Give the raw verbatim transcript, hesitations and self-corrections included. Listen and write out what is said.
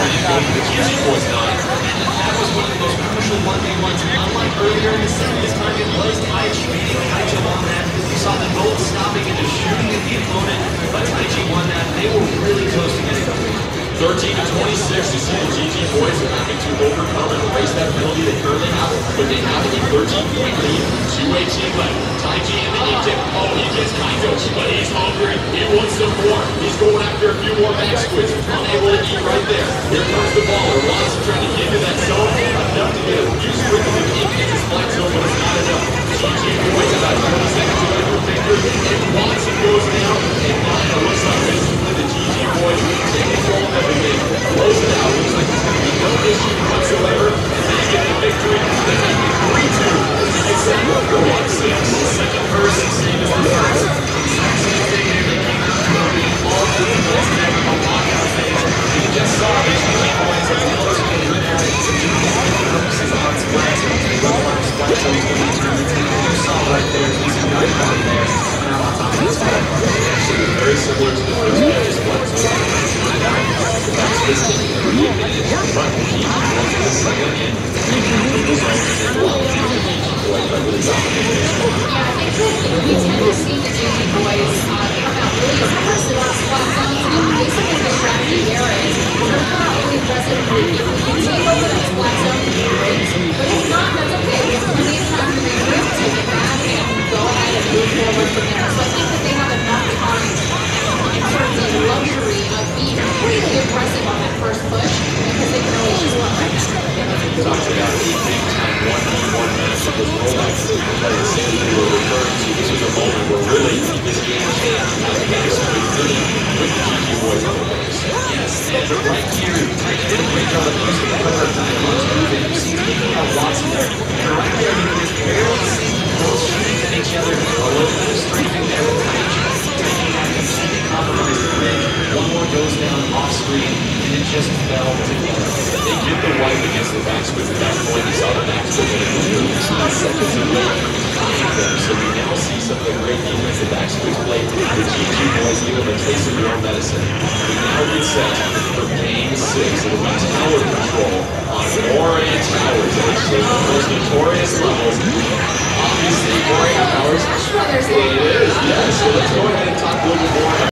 you go to the G G Boys nine. And that was one of the most crucial one v ones. Unlike earlier in the set, this time it was Taichi beating Kaijo on that. We saw them both stopping and just shooting at the opponent, but Taichi won that. They were really close to getting the win. thirteen to twenty-six, you see the G G Boys are having to overcome and erase that penalty they currently have, but they have a thirteen point lead. two eighteen left. Taichi in the E-tip. Oh, he gets Kaijo, but he's hungry. He wants some more. He's going after a few more back squids. Unable to eat right there. Here comes the baller. Watson trying to get into that zone. Enough to get a few sprinkles of ink in his black zone, but it's not enough. G G Boys about twenty seconds away from victory. And Watson goes down. And Nina looks like basically the G G Boys take control of everything. Close it out. Looks like there's going to be no issue whatsoever. And they get the victory. They make it three two. He gets that one six. Second person, same as the first. All the best ever on Lockout phase. You just saw the G G Boys as well as the good areas. Purposes on splats. Splats on twenty-two. You saw right there. He's a good one there. Now on top of his head. Actually, very similar to the first match splats. That's this thing. Front G G Boys in the second and the zone and one. G G Boys are really dominating this one. Yeah, I think we tend to see the G G Boys uh, come out really aggressive on spot zones, and basically the strategy there is we're going to come out really aggressive. If we can take over that spot zone, great. But if not, that's okay. We have plenty of time to regroup, take it back, and go ahead and move forward from there. So I think that they have enough time in terms of luxury of being really aggressive on that first push, because they can always just run right back. Talked about the big time one v one match of this rollout. Like the same thing we were referring to. This was a moment where really this game changed how the guys could lead with the G G Boys on the base. Yes, and right here, Taichi did a great job of using the cover of Diamond's moving. You see taking out Watson there. And right there, you can just barely see both shooting at each other. A little bit of strafing there with Taichi. Taking that completely compromised the rig. One more goes down off screen, and it just fell together. They get the wipe against the back squids at that point. You saw the back squids in the seconds away from behind them. So we now see some of the great defense the back squids play. The G G Boys give them a taste of their own medicine. We now get set for game six. It'll be tower control on Moran Towers. Actually, one of the most notorious levels. Obviously, Moran Towers. Smash Brothers. It is, yes. So let's go ahead and talk a little bit more.